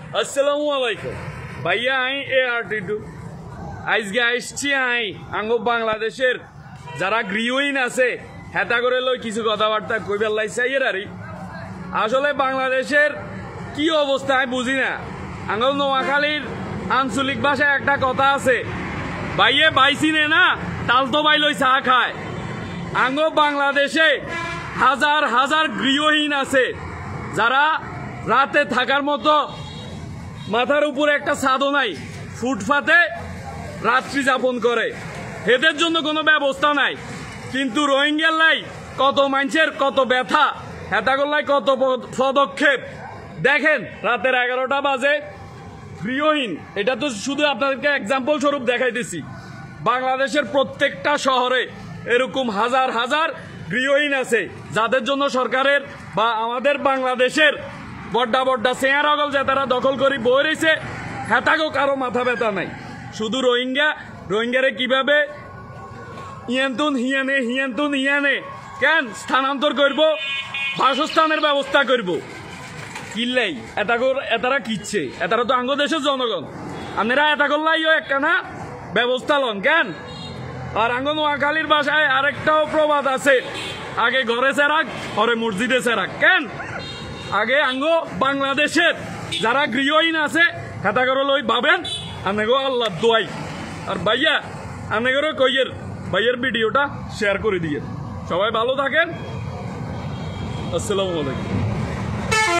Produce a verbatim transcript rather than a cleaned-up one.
আসসালামু আলাইকুম ভাইয়া আই এ আর্টিটু আজকে আসছি আই আঙ্গ বাংলাদেশের যারা গৃহহীন আছে হেতা করে লই কিছু কথাবার্তা কইবার লাইছাই আরি আসলে বাংলাদেশের কি অবস্থা আমি বুঝি না। আঙ্গ নোয়াখালীর আঞ্চলিক ভাষায় একটা কথা আছে, ভাইয়ে বাইসিনে না তাল তো বাই লই চা খায়। আঙ্গ বাংলাদেশে হাজার হাজার গৃহহীন আছে যারা রাতে থাকার মতো মাথার উপরে একটা ছাদও নাই, ফুটপাতে রাত্রি যাপন করে, এদের জন্য কোনো ব্যবস্থা নাই। কিন্তু রোহিঙ্গার লাই কত মানুষের কত ব্যথা, হেতাগোল্লাই কত পদক্ষেপ। দেখেন রাতের এগারোটা বাজে গৃহহীন, এটা তো শুধু আপনাদেরকে এক্সাম্পল স্বরূপ দেখাইতেছি। বাংলাদেশের প্রত্যেকটা শহরে এরকম হাজার হাজার গৃহহীন আছে যাদের জন্য সরকারের বা আমাদের বাংলাদেশের বড্ডা বড্ডা চেয়ারগল যে তারা দখল করি বই রয়েছে, হেতাগো কারো মাথা ব্যথা নাই। শুধু রোহিঙ্গা রোহিঙ্গারে কিভাবে ইয়ান্তুন হিয়ানে হিয়ান্তুন হিয়ানে কেন স্থানান্তর করব, বাসস্থানের ব্যবস্থা করব কিল্লাই এতাগর এতারা কিচ্ছে, এতারা তো আঙ্গ দেশের জনগণ। আপনারা এটা করলাইও একখানা ব্যবস্থা লন কেন। আর আঙ্গ নোয়াখালীর ভাষায় আরেকটাও প্রবাদ আছে, আগে ঘরে চেরাক পরে মসজিদে চেরাক কেন। আগে আঙ্গ বাংলাদেশের যারা গৃহহীন আছে হেতা করে লই ভাবেন আনেগো আল্লাহ দোয়াই। আর ভাইয়া আনেগরও কইয়ের ভাইয়ের ভিডিওটা শেয়ার করে দিয়ে সবাই ভালো থাকেন। আসসালামু আলাইকুম।